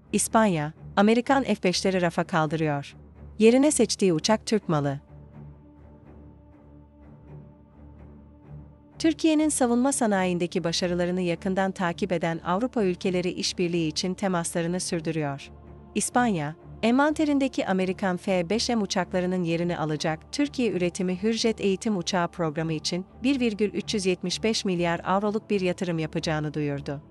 İspanya, Amerikan F-5'leri rafa kaldırıyor. Yerine seçtiği uçak Türk malı. Türkiye'nin savunma sanayindeki başarılarını yakından takip eden Avrupa ülkeleri işbirliği için temaslarını sürdürüyor. İspanya, envanterindeki Amerikan F-5M uçaklarının yerini alacak Türkiye üretimi Hürjet eğitim uçağı programı için 1,375 milyar avroluk bir yatırım yapacağını duyurdu.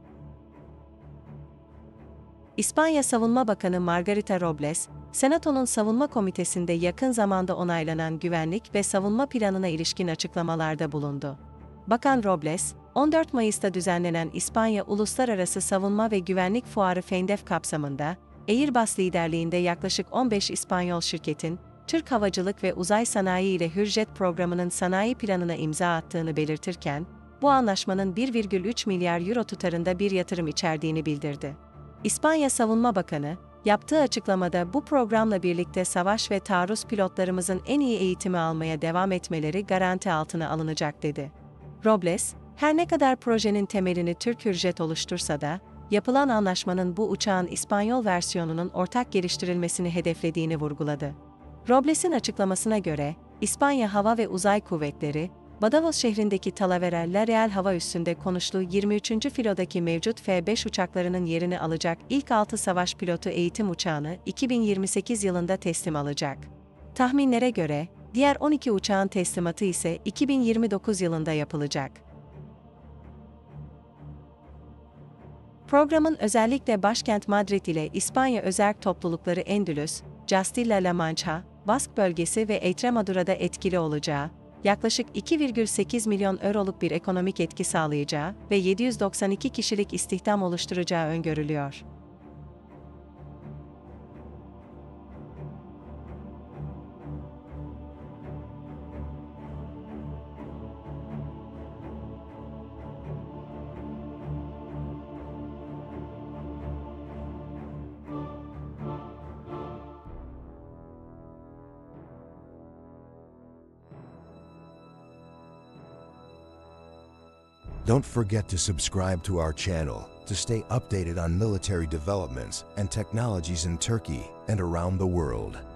İspanya Savunma Bakanı Margarita Robles, Senato'nun Savunma Komitesi'nde yakın zamanda onaylanan güvenlik ve savunma planına ilişkin açıklamalarda bulundu. Bakan Robles, 14 Mayıs'ta düzenlenen İspanya Uluslararası Savunma ve Güvenlik Fuarı FENDEF kapsamında, Airbus liderliğinde yaklaşık 15 İspanyol şirketin, Türk Havacılık ve Uzay Sanayi ile Hürjet programının sanayi planına imza attığını belirtirken, bu anlaşmanın 1,3 milyar euro tutarında bir yatırım içerdiğini bildirdi. İspanya Savunma Bakanı, yaptığı açıklamada bu programla birlikte savaş ve taarruz pilotlarımızın en iyi eğitimi almaya devam etmeleri garanti altına alınacak dedi. Robles, her ne kadar projenin temelini Türk Hürjet oluştursa da, yapılan anlaşmanın bu uçağın İspanyol versiyonunun ortak geliştirilmesini hedeflediğini vurguladı. Robles'in açıklamasına göre, İspanya Hava ve Uzay Kuvvetleri, Badajoz şehrindeki Talavera La Real hava üssünde konuşlu 23. filodaki mevcut F-5 uçaklarının yerini alacak ilk 6 savaş pilotu eğitim uçağını 2028 yılında teslim alacak. Tahminlere göre, diğer 12 uçağın teslimatı ise 2029 yılında yapılacak. Programın özellikle başkent Madrid ile İspanya özerk toplulukları Endülüs, Castilla-La Mancha, Bask bölgesi ve Extremadura'da etkili olacağı, yaklaşık 2,8 milyon euroluk bir ekonomik etki sağlayacağı ve 792 kişilik istihdam oluşturacağı öngörülüyor. Don't forget to subscribe to our channel to stay updated on military developments and technologies in Turkey and around the world.